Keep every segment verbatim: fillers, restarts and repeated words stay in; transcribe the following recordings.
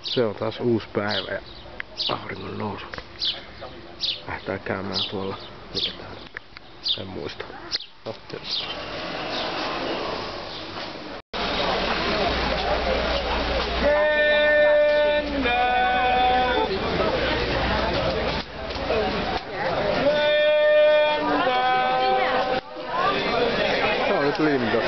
Se on taas uusi päivä ja auringon nousu. Lähtää käymään tuolla, mikä tää nyt on, en muista. No, tietysti. Se on nyt Lindos.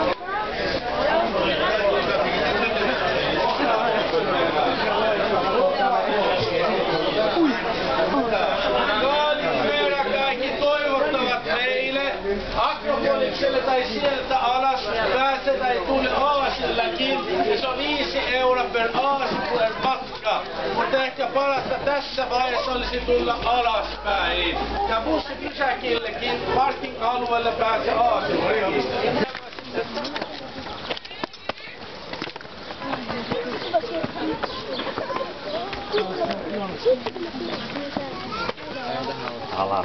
Akropolikselle tai sieltä alas, päästä tai tule aasillakin, ja se on viisi euroa per aasikuuden matka. Mutta ehkä parasta tässä vaiheessa olisi tulla alaspäin. Ja bussipysäkillekin parking-alueelle pääsee aasillakin. Alas.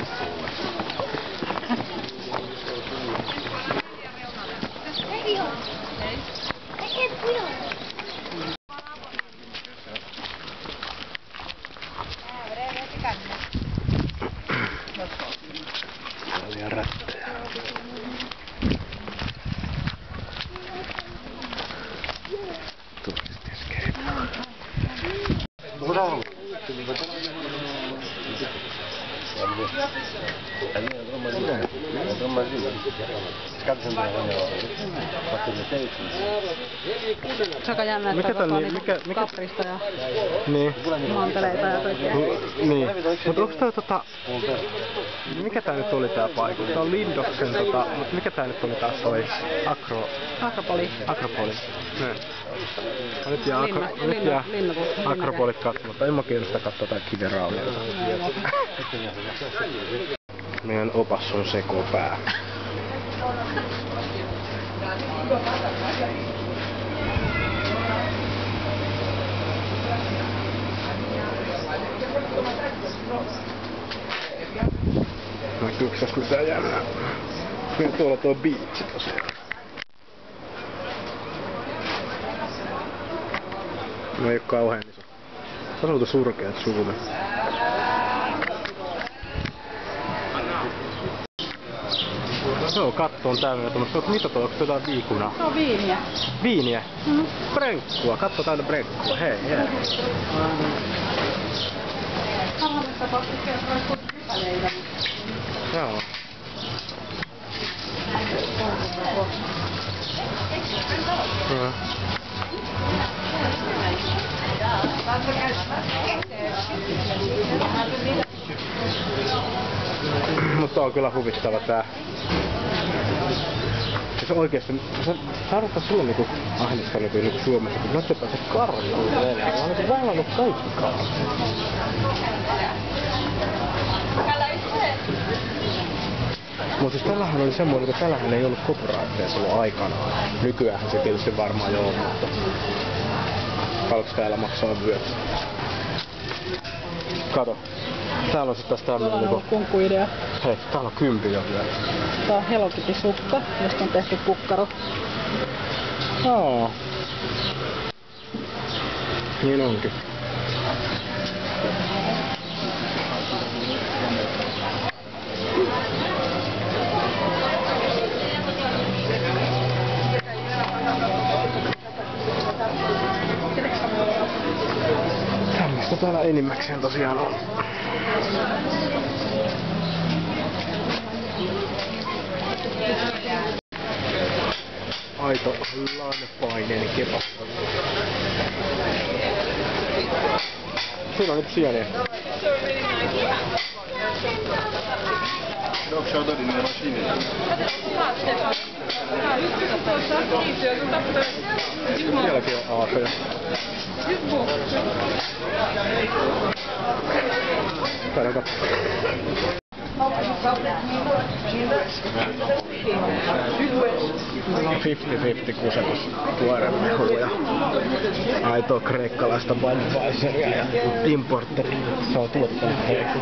Paljon rättejä. Turistiskeippa. Se on jännä, että mikä on niin, mikä, mikä... kaprista ja niin. manteleita ja kaikkea. Niin. Mut onks tää tota... Mikä tää nyt oli tää paikka? Tää on Lindoksen tota... Mut mikä tää nyt oli taas toi? Akro... Akropoli. Akropoli. Niin. No nyt jää, Linna, akro... nyt jää linna, linna, Akropolit katsomatta. En mä kiinnosta katsoa tää kiveraalia. Meidän opas on sekopää. Näkyykö tässä mitään jännää? Meillä tuolla tuo biitsi tosiaan. No ei oo kauhean iso. Asuutu surkeat suunnat. Joo, katto on täynnä tuommoista. Mitä tuo? Onko jotain viikunaa? Se on viiniä. Viiniä? Mm-hmm. Brenkkua. Katso täynnä brenkkua. Hei, hei. Harvemmissa tapauksissa on kypäleitä. Joo. Joo. Mutta on kyllä huvittava tää. Se oikeesti, se tarvittaa sulle niinku ahdistaa niinku, niinku Suomessa, kun nyt se pääsee karjalle. Mä oon niinku vällannut kaikkikaan. Mut siis tällähän oli semmoinen, että tällähän ei ollut copyrightia silloin aikanaan. Nykyäänhän se tietysti varmaan joo, mutta paljonko täällä maksaa vyöt? Kato. Täällä on sit taas tämmönen niinku... Kunkkuidea. Hei, täällä on kympi jo vyöt. Tää on Hello Kitty sukka, josta on tehty kukkaro. Joo. Niin onkin. Tällaista täällä enimmäkseen tosiaan on. Aito lainepaineen kepa. Siinä on nyt sieniä. Onko se otettu niitä masiineja? Sielläkin on aapeja. Täällä katso. viisikymmentä viisikymmentä kusetus tuoremehuja. Aitoa kreikkalaista Budweiseria ja importeri. Se on tuottanut heitä.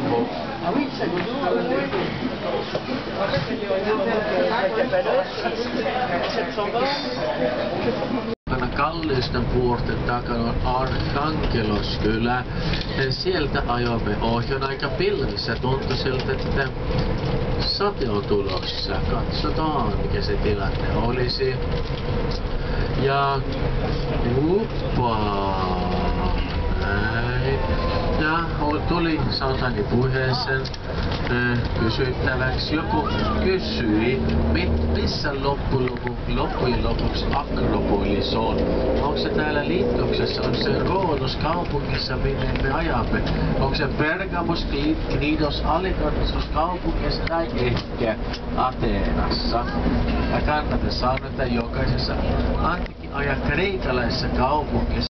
Kallisten vuorten takana on Arkangeloskylä. Sieltä ajoimme ohi, on aika pilvissä. Tuntui siltä, että sate on tulossa. Katsotaan, mikä se tilanne olisi. Ja uppaa, näin. Ja tuli Sautani puheeseen kysyttäväksi. Joku kysyi, missä loppujen lopuksi Akropolis on. Onko se täällä Lintuksessa? On se Roodos kaupungissa, minne me ajamme? Onko se Pergamos, Knidos, Alikarnassos kaupungissa tai ehkä Ateenassa? Ja kannattaa sanoa, että jokaisessa antikin ajaa kreikalaisessa kaupungissa.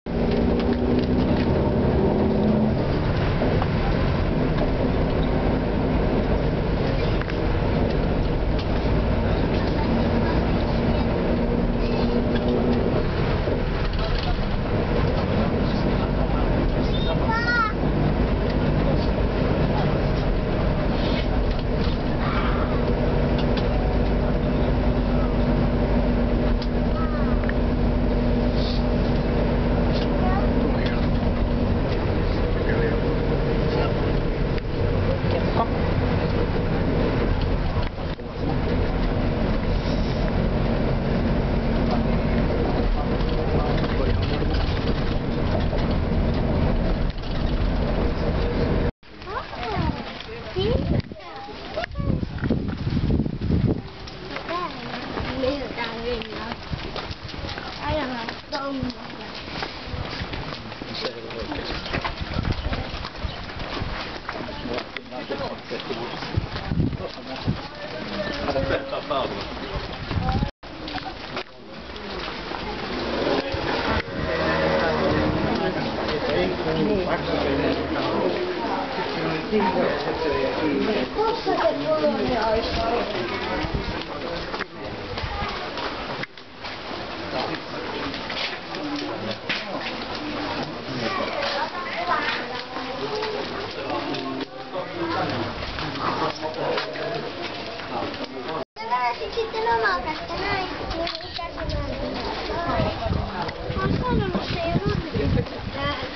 Sitten omaa kättä näin, niin käsimään. Mä oon sanonut, että se ei ole täällä.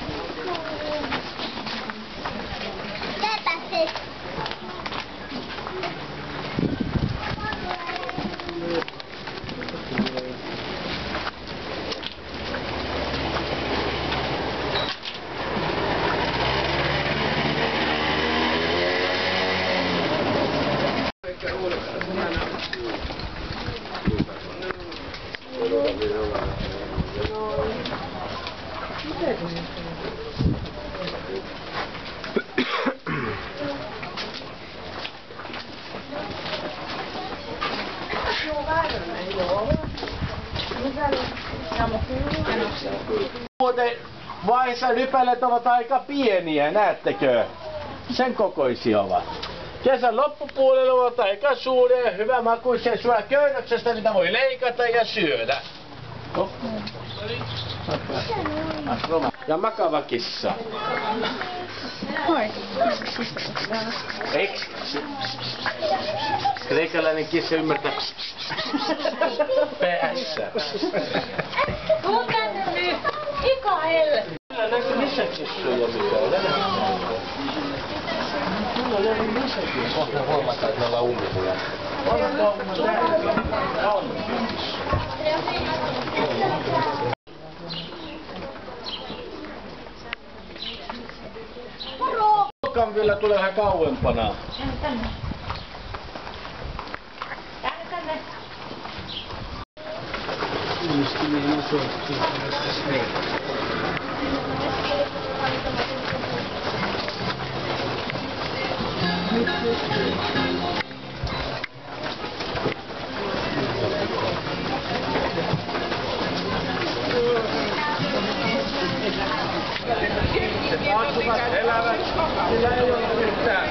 Tätä se. Muuten vaiheessa rypälet ovat aika pieniä, näettekö? Sen kokoisia ovat. Kesän loppupuolella ovat aika suuria ja hyvä makuisia. Syö köynnöksestä niitä voi leikata ja syödä. Oh. Ja makava kissa. Eikö? Kreikäläinen kissa ymmärtää. P S. Kuka nyt? Mikael! Kyllä näkyy missä kissoja mitään. Kyllä näkyy missä kissoja. Kohta huomataan, että me ollaan ummipuja. Luokan vielä tulee vähän kauempana. Tänne. Tänne. Elävät, sillä ei ole yhtään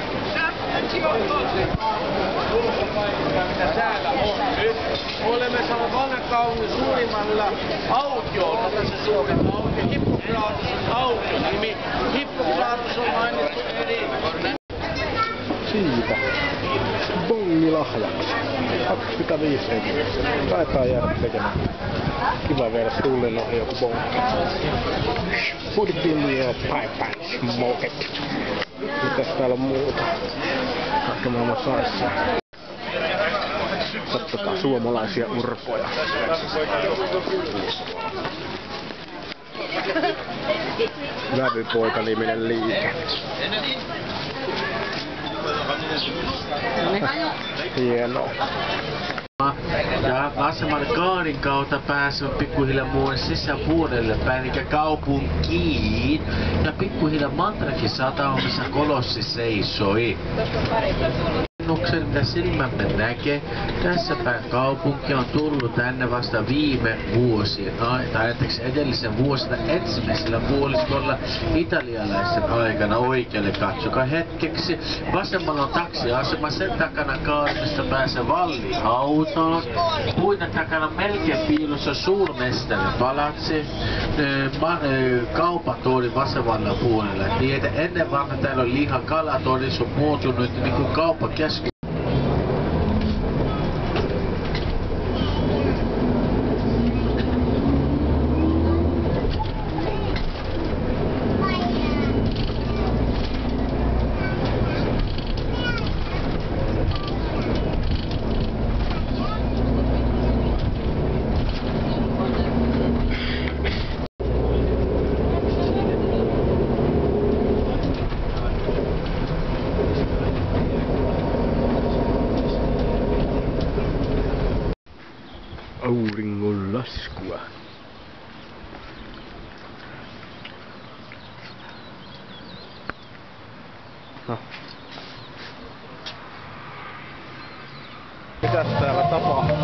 ulkopaikkaa, mitä täällä on nyt. Olemme saaneet vanhan kaupungin suurimmalla autiolla, tässä Suomen autio, Hippokraatos autio nimi. Hippokraatos on mainittu eri... Siitä. Bongia. lahjaksi. kaksikymmentäviisi henkeä. Taitaa jäädä tekemään. Kiva viedä tullin ohi joku bonki. Put it in your pipe and smoke it. Mitäs täällä on muuta? Kaikki maailman saissa. Katsotaan suomalaisia urpoja. Vävypoika-niminen liike. Hienoa. Ja Vasemman Kaadin kautta pääsevät pikkuhiljaa muun sisäpuolelle päin, eli kaupunkiin. Ja pikkuhiljaa Mantrakin satamassa kolossi seisoi. Rakennuksen, mitä silmämme näkee, tässä päin kaupunki on tullut tänne vasta viime vuosien, tai anteeksi edellisen vuosina ensimmäisellä puoliskolla italialaisen aikana oikealle. Katsokaa hetkeksi. Vasemmalla on taksiasema, sen takana Kaadimista pääsee Vallihautaan. Puiden takana melkein piilossa suurmestarin palatsi. Kaupatori vasemmalla puolella. Niin, että ennen vanha täällä on liha kalatori, se on muotunut niin kuin kauppakeskus. Auringon laskua. Mitäs täällä tapahtuu?